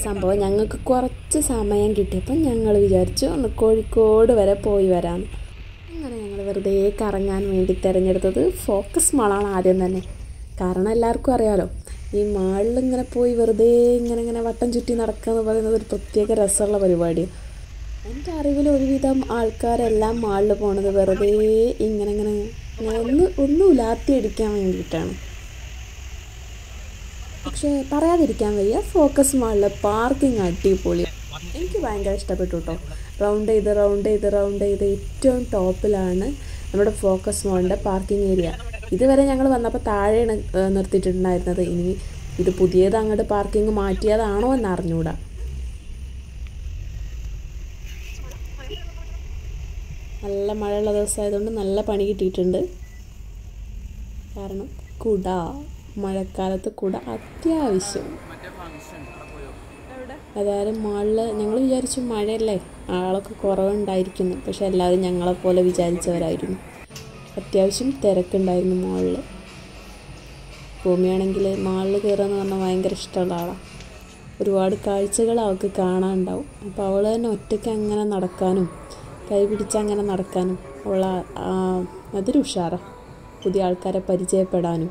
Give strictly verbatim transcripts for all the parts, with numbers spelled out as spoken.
സംഭവം ഞങ്ങൾക്ക് കുറച്ച് സമയം കിട്ടിയപ്പോൾ ഞങ്ങൾ വിചാരിച്ചു ഒന്ന് കോഴിക്കോട് വരെ പോയി വരാമെന്ന്. അങ്ങനെ ഞങ്ങൾ വെറുതെ കറങ്ങാൻ വേണ്ടി തിരഞ്ഞെടുത്തത് ഫോക്കസ് മാളാണ് ആദ്യം തന്നെ. കാരണം എല്ലാവർക്കും അറിയാമല്ലോ, ഈ മാളിൽ ഇങ്ങനെ പോയി വെറുതെ ഇങ്ങനെ ഇങ്ങനെ വട്ടം ചുറ്റി നടക്കുക എന്ന് പറയുന്നത് ഒരു പ്രത്യേക രസമുള്ള പരിപാടിയാണ്. എൻ്റെ അറിവിൽ ഒരുവിധം ആൾക്കാരെല്ലാം മാളിൽ പോണത് വെറുതെ ഇങ്ങനെ ഇങ്ങനെ ഇങ്ങനെ ഒന്ന് ഒന്ന് ഉലാത്തി അടിക്കാൻ വേണ്ടിയിട്ടാണ്. പക്ഷേ പറയാതിരിക്കാൻ വയ്യ, ഫോക്കസ് മാളിലെ പാർക്കിംഗ് അടിപൊളി. എനിക്ക് ഭയങ്കര ഇഷ്ടപ്പെട്ടു കേട്ടോ. റൗണ്ട് ചെയ്ത് റൗണ്ട് ചെയ്ത് റൗണ്ട് ചെയ്ത് ഏറ്റവും ടോപ്പിലാണ് നമ്മുടെ ഫോക്കസ് മാളിൻ്റെ പാർക്കിംഗ് ഏരിയ. ഇതുവരെ ഞങ്ങൾ വന്നപ്പോൾ താഴെയാണ് നിർത്തിയിട്ടുണ്ടായിരുന്നത്. ഇനി ഇത് പുതിയത് അങ്ങോട്ട് പാർക്കിംഗ് മാറ്റിയതാണോ എന്ന് അറിഞ്ഞൂടാ. നല്ല മഴയുള്ള ദിവസമായതുകൊണ്ട് നല്ല പണി കിട്ടിയിട്ടുണ്ട്. കാരണം കുട, മഴക്കാലത്ത് കുട അത്യാവശ്യം. ഏതായാലും മാളിൽ ഞങ്ങൾ വിചാരിച്ചു മഴയല്ലേ ആളൊക്കെ കുറവുണ്ടായിരിക്കുന്നു. പക്ഷെ എല്ലാവരും ഞങ്ങളെപ്പോലെ വിചാരിച്ചവരായിരുന്നു. അത്യാവശ്യം തിരക്കുണ്ടായിരുന്നു മാളിൽ. ഭൂമിയാണെങ്കിൽ മാളിൽ കയറുകയെന്ന് പറഞ്ഞാൽ ഭയങ്കര ഇഷ്ടമുള്ള ആളാണ്. ഒരുപാട് കാഴ്ചകൾ അവൾക്ക് കാണാനുണ്ടാവും. അപ്പോൾ അവൾ തന്നെ ഒറ്റയ്ക്ക് അങ്ങനെ നടക്കാനും കൈ പിടിച്ചങ്ങനെ നടക്കാനും ഉള്ള അതൊരു ഉഷാറാണ്. പുതിയ ആൾക്കാരെ പരിചയപ്പെടാനും.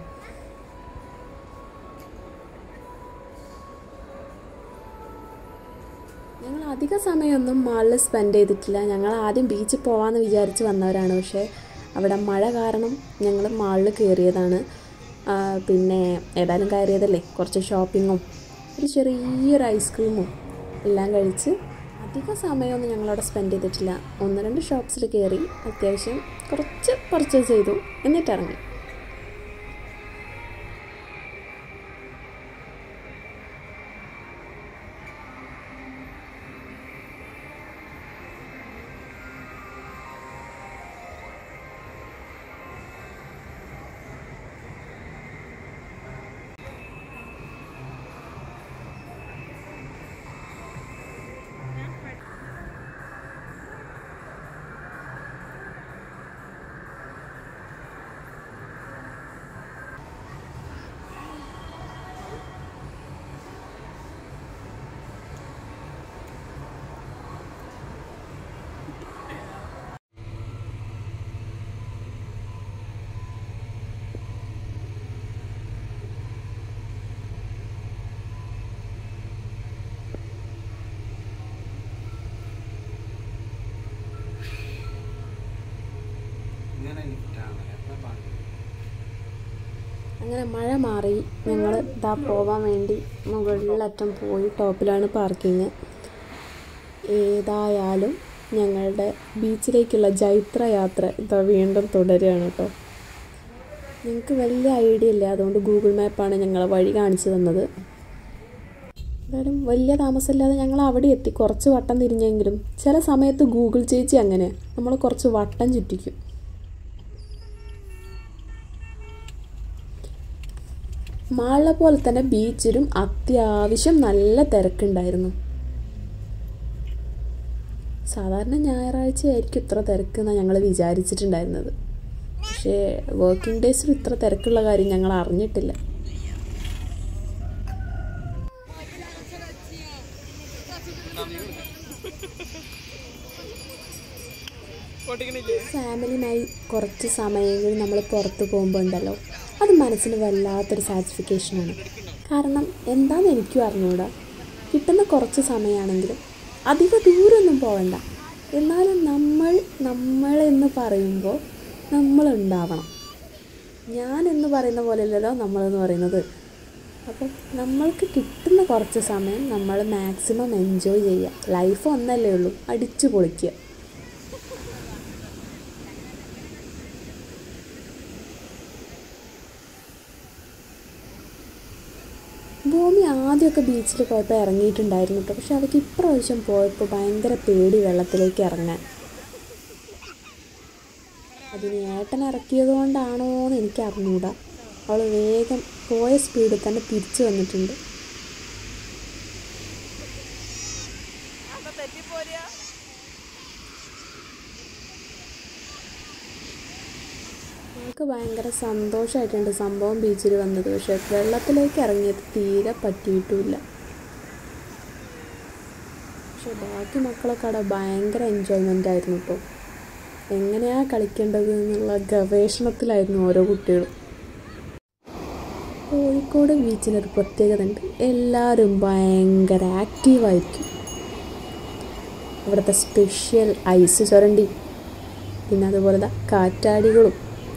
ഞങ്ങൾ അധിക സമയമൊന്നും മാളിൽ സ്പെൻഡ് ചെയ്തിട്ടില്ല. ഞങ്ങൾ ആദ്യം ബീച്ചിൽ പോകാമെന്ന് വിചാരിച്ച് വന്നവരാണ്. പക്ഷേ അവിടെ മഴ കാരണം ഞങ്ങൾ മാളിൽ കയറിയതാണ്. പിന്നെ ഏതായാലും കയറിയതല്ലേ, കുറച്ച് ഷോപ്പിങ്ങും ഒരു ചെറിയൊരു ഐസ്ക്രീമും എല്ലാം കഴിച്ച് അധിക സമയമൊന്നും ഞങ്ങളവിടെ സ്പെൻഡ് ചെയ്തിട്ടില്ല. ഒന്ന് രണ്ട് ഷോപ്സിൽ കയറി അത്യാവശ്യം കുറച്ച് പർച്ചേസ് ചെയ്തു, എന്നിട്ടിറങ്ങി. അങ്ങനെ മഴ മാറി ഞങ്ങൾ ഇതാ പോവാൻ വേണ്ടി മുകളിലറ്റം പോയി. ടോപ്പിലാണ് പാർക്കിങ്. ഏതായാലും ഞങ്ങളുടെ ബീച്ചിലേക്കുള്ള ജൈത്ര യാത്ര ഇതാ വീണ്ടും തുടരുകയാണ് കേട്ടോ. ഞങ്ങൾക്ക് വലിയ ഐഡിയ ഇല്ല, അതുകൊണ്ട് ഗൂഗിൾ മാപ്പാണ് ഞങ്ങളെ വഴി കാണിച്ചു തന്നത്. എന്തായാലും വലിയ താമസമില്ലാതെ ഞങ്ങൾ അവിടെ എത്തി. കുറച്ച് വട്ടം തിരിഞ്ഞെങ്കിലും ചില സമയത്ത് ഗൂഗിൾ ചേച്ചി അങ്ങനെ നമ്മൾ കുറച്ച് വട്ടം ചുറ്റിക്കും. മാളിലെ പോലെ തന്നെ ബീച്ചിലും അത്യാവശ്യം നല്ല തിരക്കുണ്ടായിരുന്നു. സാധാരണ ഞായറാഴ്ച ആയിരിക്കും ഇത്ര തിരക്കെന്നാണ് ഞങ്ങൾ വിചാരിച്ചിട്ടുണ്ടായിരുന്നത്. പക്ഷേ വർക്കിംഗ് ഡേയ്സിലും ഇത്ര തിരക്കുള്ള കാര്യം ഞങ്ങൾ അറിഞ്ഞിട്ടില്ല. ഫാമിലിയുമായി കുറച്ച് സമയങ്ങളിൽ നമ്മൾ പുറത്ത് പോകുമ്പോൾ ഉണ്ടല്ലോ, അത് മനസ്സിന് വല്ലാത്തൊരു സാറ്റിസ്ഫിക്കേഷനാണ്. കാരണം എന്താണെന്ന് എനിക്കും അറിഞ്ഞൂടാ. കിട്ടുന്ന കുറച്ച് സമയമാണെങ്കിലും അധിക ദൂരമൊന്നും പോകണ്ട. എന്നാലും നമ്മൾ നമ്മളെന്ന് പറയുമ്പോൾ നമ്മളുണ്ടാവണം. ഞാനെന്ന് പറയുന്ന പോലെയല്ലല്ലോ നമ്മളെന്ന് പറയുന്നത്. അപ്പം നമ്മൾക്ക് കിട്ടുന്ന കുറച്ച് സമയം നമ്മൾ മാക്സിമം എൻജോയ് ചെയ്യുക. ലൈഫ് ഒന്നല്ലേ ഉള്ളൂ, അടിച്ചു പൊളിക്കുക. ഭൂമി ആദ്യമൊക്കെ ബീച്ചിൽ പോയപ്പോൾ ഇറങ്ങിയിട്ടുണ്ടായിരുന്നു കേട്ടോ. പക്ഷെ അവൾക്ക് ഇപ്രാവശ്യം പോയപ്പോൾ ഭയങ്കര പേടി വെള്ളത്തിലേക്ക് ഇറങ്ങാൻ. അതിന് ഏട്ടൻ ഇറക്കിയത് കൊണ്ടാണോ എന്ന് എനിക്ക് അറിഞ്ഞൂടാ. അവൾ വേഗം പോയ സ്പീഡിൽ തന്നെ തിരിച്ചു വന്നിട്ടുണ്ട്. ഞങ്ങൾക്ക് ഭയങ്കര സന്തോഷമായിട്ടുണ്ട് സംഭവം ബീച്ചിൽ വന്നത്. പക്ഷേ വെള്ളത്തിലേക്ക് ഇറങ്ങിയത് തീരെ പറ്റിയിട്ടുമില്ല. പക്ഷെ ബാക്കി മക്കളൊക്കെ അവിടെ ഭയങ്കര എൻജോയ്മെൻ്റ് ആയിരുന്നു കേട്ടോ. എങ്ങനെയാണ് കളിക്കേണ്ടത് എന്നുള്ള ഗവേഷണത്തിലായിരുന്നു ഓരോ കുട്ടികളും. കോഴിക്കോട് ബീച്ചിനൊരു പ്രത്യേകത ഉണ്ട്, എല്ലാവരും ഭയങ്കര ആക്റ്റീവായിരിക്കും. അവിടുത്തെ സ്പെഷ്യൽ ഐസ് ചുരണ്ടി, പിന്നെ അതുപോലെ കാറ്റാടികളും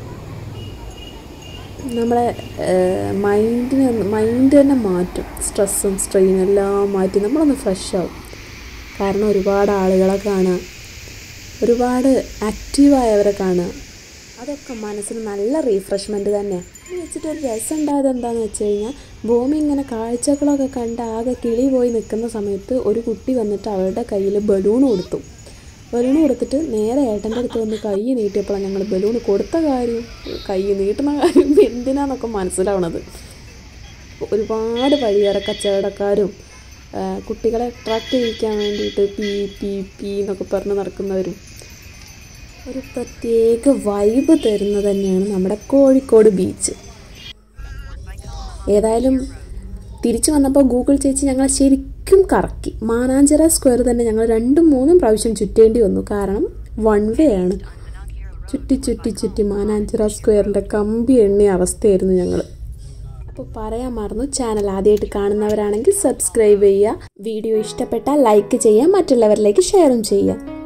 നമ്മളെ മൈൻഡിനെ മൈൻഡ് തന്നെ മാറ്റും. സ്ട്രെസ്സും സ്ട്രെയിനും എല്ലാം മാറ്റി നമ്മളൊന്ന് ഫ്രഷ് ആവും. കാരണം ഒരുപാട് ആളുകളെ കാണുക, ഒരുപാട് ആക്റ്റീവായവരെ കാണുക, അതൊക്കെ മനസ്സിന് നല്ല റീഫ്രഷ്മെൻറ്റ് തന്നെയാണ്. അത് വെച്ചിട്ടൊരു രസം ഉണ്ടായത് എന്താണെന്ന് വെച്ച് കഴിഞ്ഞാൽ, ഭൂമി ഇങ്ങനെ കാഴ്ചകളൊക്കെ കണ്ട് ആകെ കിളി പോയി നിൽക്കുന്ന സമയത്ത് ഒരു കുട്ടി വന്നിട്ട് അവരുടെ കയ്യിൽ ബലൂൺ കൊടുത്തു. ബലൂൺ കൊടുത്തിട്ട് നേരെ ഏട്ടൻ്റെ അടുത്ത് വന്ന് കൈ നീട്ടിയപ്പോഴാണ് ഞങ്ങൾ ബലൂൺ കൊടുത്ത കാര്യം, കൈ നീട്ടുന്ന കാര്യം എന്തിനാന്നൊക്കെ മനസ്സിലാവണത്. ഒരുപാട് വഴിയേറെ കച്ചവടക്കാരും കുട്ടികളെ അട്രാക്റ്റ് ചെയ്യിക്കാൻ വേണ്ടിയിട്ട് പി പി പി എന്നൊക്കെ പറഞ്ഞ് നടക്കുന്നവരും ഒരു പ്രത്യേക വൈബ് തരുന്നത് തന്നെയാണ് നമ്മുടെ കോഴിക്കോട് ബീച്ച്. ഏതായാലും തിരിച്ചു വന്നപ്പോൾ ഗൂഗിൾ ചേച്ചി ഞങ്ങൾ ശരിക്കും കറക്കി. മാനാഞ്ചിറ സ്ക്വയർ തന്നെ ഞങ്ങൾ രണ്ടും മൂന്നും പ്രാവശ്യം ചുറ്റേണ്ടി വന്നു. കാരണം വൺ വേ ആണ്. ചുറ്റി ചുറ്റി ചുറ്റി മാനാഞ്ചിറ സ്ക്വയറിൻ്റെ കമ്പി എണ്ണിയ അവസ്ഥയായിരുന്നു ഞങ്ങൾ. അപ്പോൾ പറയാൻ മറന്നു, ചാനൽ ആദ്യമായിട്ട് കാണുന്നവരാണെങ്കിൽ സബ്സ്ക്രൈബ് ചെയ്യുക, വീഡിയോ ഇഷ്ടപ്പെട്ടാൽ ലൈക്ക് ചെയ്യുക, മറ്റുള്ളവരിലേക്ക് ഷെയറും ചെയ്യുക.